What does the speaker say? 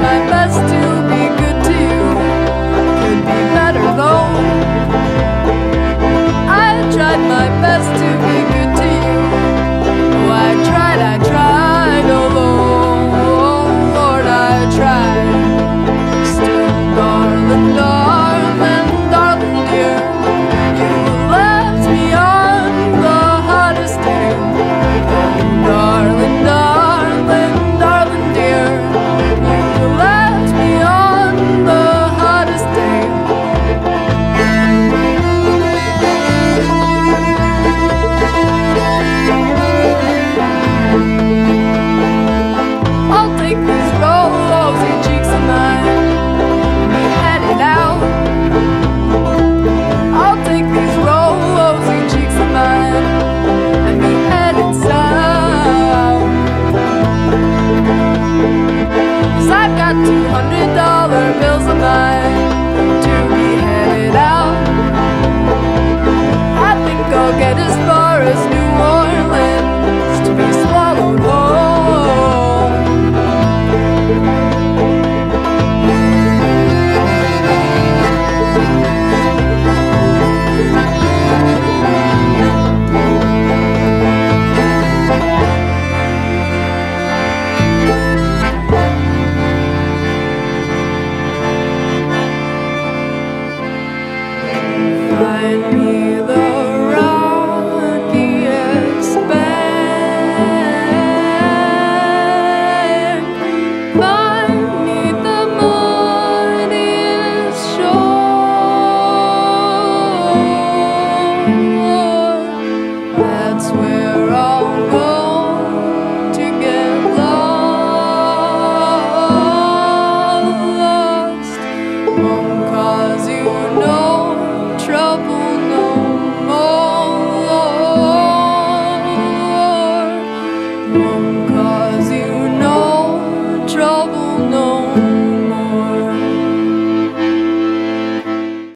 my best to be good to you. Could be better though. I tried my best to be good to you. Oh, I tried, oh Lord, I tried. Still, darling, darling, darling dear, you left me on the hottest day. Oh, darling, darling, darling dear, you left me on the hottest day. I'll take these rosy cheeks of mine and be headed out. I'll take these rosy cheeks of mine and be headed south. 'Cause I've got $200 bills of mine.